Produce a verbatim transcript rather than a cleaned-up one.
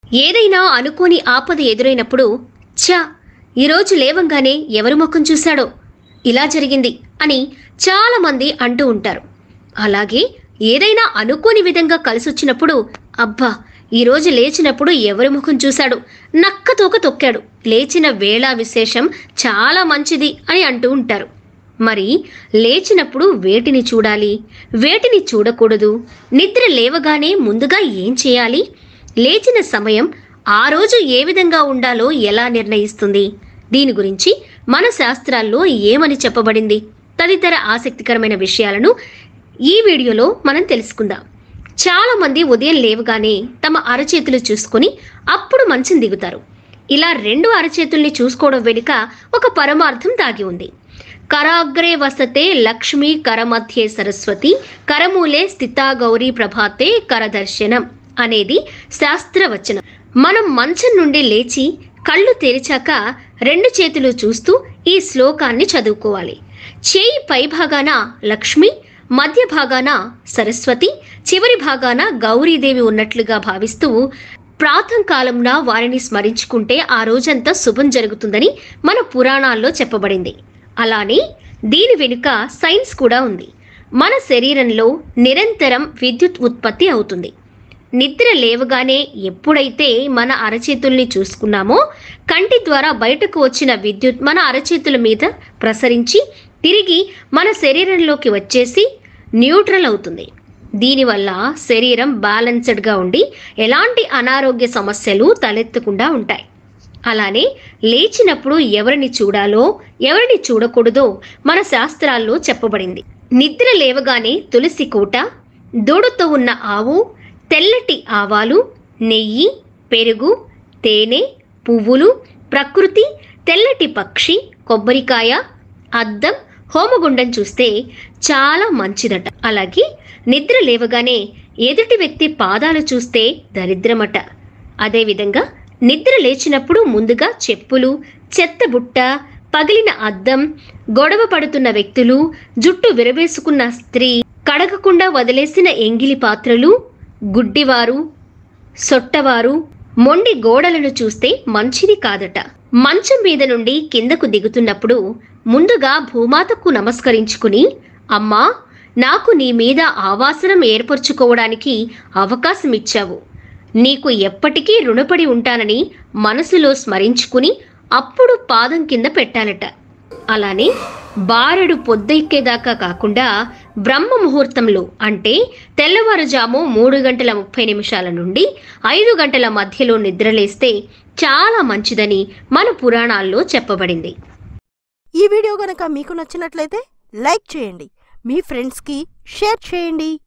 ఏదైనా అనుకోని ఆపద ఎదురైనప్పుడు ఛా ఈరోజు లేవంగానే ఎవరి ముఖం చూశాడో ఇలా జరిగింది అని చాలా మంది అంటూ ఉంటారు. అలాగే ఏదైనా అనుకోని విధంగా కలిసొచ్చినప్పుడు అబ్బా ఈరోజు లేచినప్పుడు ఎవరి ముఖం చూశాడు, నక్కతోక తొక్కాడు, లేచిన వేళ విశేషం చాలా మంచిది అని అంటూ ఉంటారు. మరి లేచినప్పుడు వేటిని చూడాలి, వేటిని చూడకూడదు, నిద్ర లేవగానే ముందుగా ఏం చేయాలి, లేచిన సమయం ఆ రోజు ఏ విధంగా ఉండాలో ఎలా నిర్ణయిస్తుంది, దీని గురించి మన శాస్త్రాల్లో ఏమని చెప్పబడింది తదితర ఆసక్తికరమైన విషయాలను ఈ వీడియోలో మనం తెలుసుకుందాం. చాలా మంది ఉదయం లేవగానే తమ అరచేతులు చూసుకుని అప్పుడు మంచం దిగుతారు. ఇలా రెండు అరచేతుల్ని చూసుకోవడం వెనుక ఒక పరమార్థం దాగి ఉంది. కరాగ్రే వసతే లక్ష్మీ కరమధ్యే సరస్వతి కరమూలే స్థితా గౌరీ ప్రభాతే కరదర్శనం అనేది శాస్త్రవచనం. మనం మంచం నుండి లేచి కళ్ళు తెరిచాక రెండు చేతులు చూస్తూ ఈ శ్లోకాన్ని చదువుకోవాలి. చేయి పై భాగాన లక్ష్మి, మధ్య భాగాన సరస్వతి, చివరి భాగాన గౌరీదేవి ఉన్నట్లుగా భావిస్తూ ప్రాతకాలంన వారిని స్మరించుకుంటే ఆ రోజంతా శుభం జరుగుతుందని మన పురాణాల్లో చెప్పబడింది. అలానే దీని వెనుక సైన్స్ కూడా ఉంది. మన శరీరంలో నిరంతరం విద్యుత్ ఉత్పత్తి అవుతుంది. నిద్ర లేవగానే ఎప్పుడైతే మన అరచేతుల్ని చూసుకున్నామో కంటి ద్వారా బయటకు వచ్చిన విద్యుత్ మన అరచేతుల మీద ప్రసరించి తిరిగి మన శరీరంలోకి వచ్చేసి న్యూట్రల్ అవుతుంది. దీనివల్ల శరీరం బ్యాలెన్స్డ్గా ఉండి ఎలాంటి అనారోగ్య సమస్యలు తలెత్తకుండా ఉంటాయి. అలానే లేచినప్పుడు ఎవరిని చూడాలో ఎవరిని చూడకూడదో మన శాస్త్రాల్లో చెప్పబడింది. నిద్ర లేవగానే తులసి కోట, దూడతో ఉన్న ఆవు, తెల్లటి ఆవాలు, నెయ్యి, పెరుగు, తేనె, పువ్వులు, ప్రకృతి, తెల్లటి పక్షి, కొబ్బరికాయ, అద్దం, హోమగుండం చూస్తే చాలా మంచిదట. అలాగే నిద్ర లేవగానే ఎదుటి వ్యక్తి పాదాలు చూస్తే దరిద్రమట. అదేవిధంగా నిద్ర లేచినప్పుడు ముందుగా చెప్పులు, చెత్తబుట్ట, పగిలిన అద్దం, గొడవ పడుతున్న వ్యక్తులు, జుట్టు విరవేసుకున్న స్త్రీ, కడగకుండా వదిలేసిన ఎంగిలి పాత్రలు, గుడ్డివారు, సొట్టవారు, మొండి గోడలను చూస్తే మంచిది కాదట. మంచం మీద నుండి కిందకు దిగుతున్నప్పుడు ముందుగా భూమాతకు నమస్కరించుకుని, అమ్మా నాకు నీ మీద ఆవాసనం ఏర్పరచుకోవడానికి అవకాశం ఇచ్చావు, నీకు ఎప్పటికీ రుణపడి ఉంటానని మనసులో స్మరించుకుని అప్పుడు పాదం కింద పెట్టాలట. అలానే బారెడు పొద్దెక్కేదాకా కాకుండా బ్రహ్మ ముహూర్తంలో అంటే తెల్లవారుజాము మూడు గంటల ముప్పై నిమిషాల నుండి ఐదు గంటల మధ్యలో నిద్రలేస్తే చాలా మంచిదని మన పురాణాల్లో చెప్పబడింది. ఈ వీడియో గనక మీకు నచ్చినట్లయితే లైక్ చేయండి, మీ ఫ్రెండ్స్కి షేర్ చేయండి.